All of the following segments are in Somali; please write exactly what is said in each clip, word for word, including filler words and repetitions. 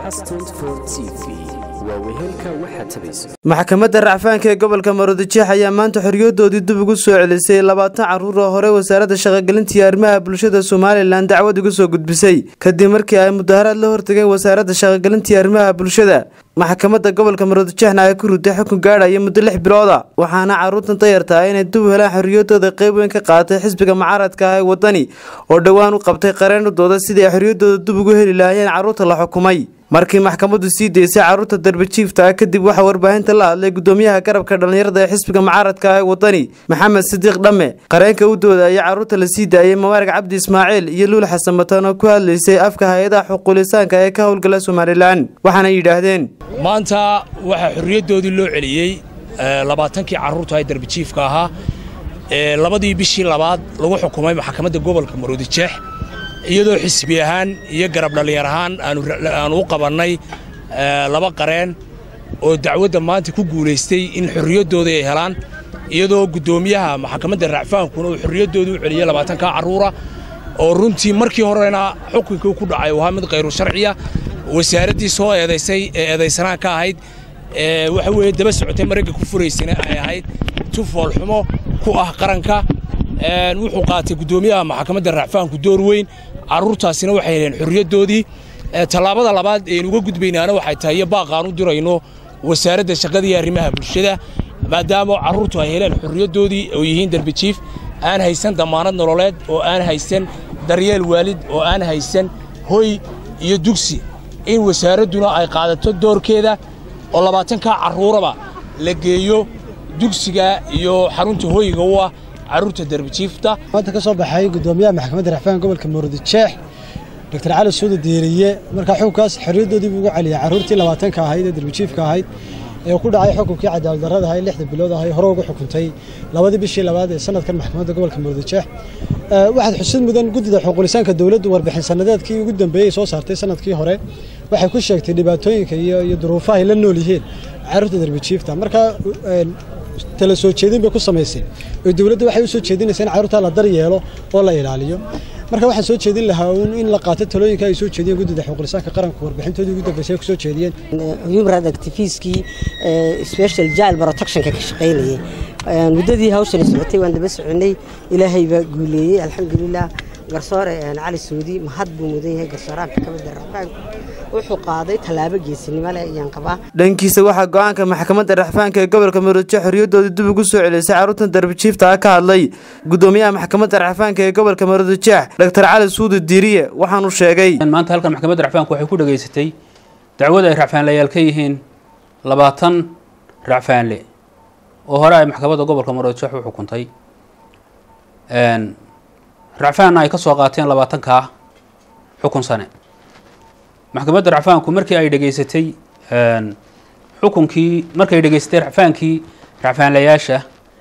maxkamadda racfaanka ee gobolka Maroodijeex ayaa maanta xorriyadoodii dib ugu soo celisay labaatan carruur oo hore wasaaradda shaqo-gelinta iyo arrimaha bulshada Soomaaliland dacwad uga soo gudbisay kadib markii ay mudaharaad la hortageen wasaaradda shaqo-gelinta iyo arrimaha bulshada. maxkamadda gobolka Maroodijeexna ay ku ruday xukun gaadhaya muddo lix bilood ah waxaana carruurtan tayarta inay dib u helaan xorriyadooda qayb weyn ka qaatay xisbiga mucaaradka ah ee wadani oo dhawaan u qabtay qareen u dooda sidii ay xorriyadooda dib ugu heli lahaayeen carruurta la xukumay. markii maxkamaddu sii deysay carruurta darbijiifta kadib waxa warbaahinta la hadlay gudoomiyaha garabka dhalinyarada ee xisbiga mucaaradka ah ee wadani Maxamed Sidiiq Dhamme qareenka u doodaya carruurta la sii daayay Mawaarig Cabdi Ismaaciil iyo Luul Xasan Matan oo ku hadlaysay afka hay'adaha xuquuqlisaanka ee ka howlgala Soomaaliland waxaana yiraahdeen maanta waxa xorriyadoodii loo celiyay labaatankii carruurta ay darbijiifka ahaa ee labadii bishii labaad lagu xukumay maxkamadda gobolka Maroodijeex iyadoo xisbi ahaan iyo garab dhalinyar ahaan aanu u qabanay laba qareen oo dacwadda maanta ku guuleystay in xorriyadooda ay helaan iyadoo gudoomiyaha maxkamadda racfaanku uu xorriyadooda u celiyay labaatanka carruura oo runtii markii horena xukunkii ku dhacay waa mid qayru sharciya wasaaradii soo eedeysay ee eedeysanaan ka ahayd ee waxa weeye daba socotay maragga ku furaysana ay ahayd tufool xumo ku ah qaranka ee wuxuu qaatay gudoomiyaha maxkamadda racfaanku door weyn carruurtaasina waxay heleen xorriyadoodii talaabada labaad ee uga gudbaynaana waxay tahay baaqaan u dirayno wasaaradda shaqada iyo arrimaha bulshada maadaama carruurtu ay heleen xorriyadoodii oo yihiin darbijiif aan haysan damaanad nololeed oo aan haysan daryeel waalid oo aan haysan hoy iyo dugsi in wasaaraduna ay qaadato doorkeeda oo labaatanka carruuraba la geeyo dugsiga iyo xarunta hoyga u ah carruurta darbijiifta maanta ka soo baxay gudoomiyaha maxkamadda racfaanka gobolka Maroodijeex Doctor Cali Suudi Diiriye marka xukunkaas xorriyadoodii ugu celiyay carruurtii labaatanka ahayd ee darbijiifka ahayd ee ku dhacay xukunkii cadaalad darrada ahayd lixda bilood ahayd hore ugu xukuntay labadii bishii labaad ee sanadkan maxkamadda gobolka Maroodijeex waxaad xusid mudan gudida xuquuqlisaanka dawladdu warbixin sanadeedkii ugu dambeeyay soo saartay sanadkii hore waxay ku sheegtay dhibaatooyinka iyo iyo duruufaha ay la nool yihiin carruurta darbijiifta marka tala soo jeedin bay ku sameysay oo dawladdu waxay u soo jeedinaysaa in carruurta la daryeelo oo la ilaaliyo marka waxaan soo jeedin lahaa in la qaato talooyinka ay soo jeediyeen gudida xuquuqlisaanka qaranka warbixintoodii ugu dambeysay ku soo jeediyeen human rights activistkii special child protection ka shaqeynayay muddadii hawshan socotay waan daba soconay ilaahay baa guuleeyay alxamdulillah garsoore Cali Suudi mahad buu mudan yahay garsooraha maxkamadda racfaanka wuxuu qaaday talaabo geesinimo leh ayaan qabaa dhankiisa waxa go'aanka maxkamadda racfaanka ee gobolka Maroodijeex xorriyadoodii dib ugu soo celisay carruurtan darbijiifta ka hadlay gudoomiyaha maxkamadda racfaanka ee gobolka Maroodijeex Doctor Cali Suudi Diiriye waxaanu sheegay maanta halkan maxkamadda racfaanku waxay ku dhageysatay dacwad ay racfaanlayaal ka yihiin labaatan racfaanle oo hore ay maxkamadda gobolka Maroodijeex u xukuntay een racfaan ay ka soo qaateen labaatanka xukun sane maxkamadda racfaanku markii ay dhageysatay een xukunkii markay dhageysatay racfaankii racfaanlayaasha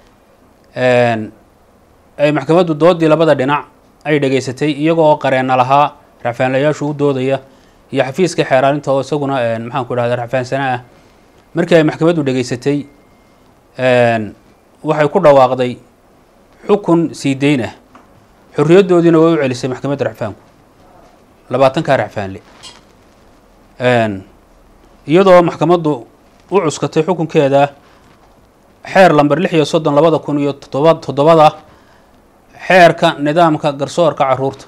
een ay maxkamaddu doodii labada dhinac ay dhageysatay iyagoo qareena lahaa racfaanlayaashu u doodaya iyo xafiiska xeeraarinta oo isaguna een maxaan ku dhahdaa racfaansana ah markii ay maxkamaddu dhageysatay een waxay ku dhawaaqday xukun sii deyn ah xorriyadoodiina way u celisay maxkamadda racfaanku labaatanka racfaanle een iyadoo maxkamaddu u cuskatay xukunkeeda xeer lambar lix iyo soddon labada kun iyo toddobada xeerka nidaamka garsoorka carruurta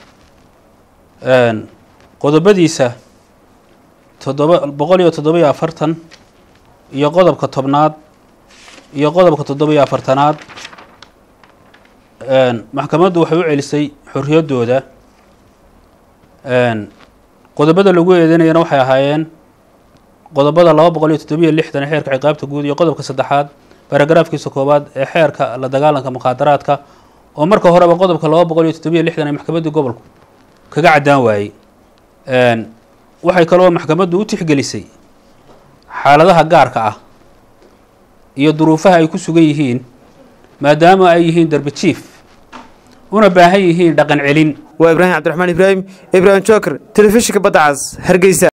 een qodobadiisa toddoba boqol iyo toddoba iyo afartan iyo qodobka tobnaad iyo qodobka toddoba iyo afartanaad een maxkamaddu waxay u celisay xorriyadooda een qodobada lagu eedeynayna waxay ahaayeen qodobada laba boqol iyo toddoba iyo lixdan ee xeerka ciqaabta guud iyo qodobka saddexaad baragraafkiisa koowaad ee xeerka la dagaalanka muqaadaraadka oo marka horeba qodobka laba boqol iyo toddoba iyo lixdan ee maxkamadda gobolku kaga cadaan waayay een waxay kaloo maxkamaddu u tixgelisay xaaladaha gaarka ah iyo duruufaha ay ku sugan yihiin maadaama ay yihiin darbijiif una baahan yihiin dhaqan celin waa Ibraahim Cabdiraxmaan Ibraahim Ibraahim Joker telefishinka Badda Cas Hargeysa.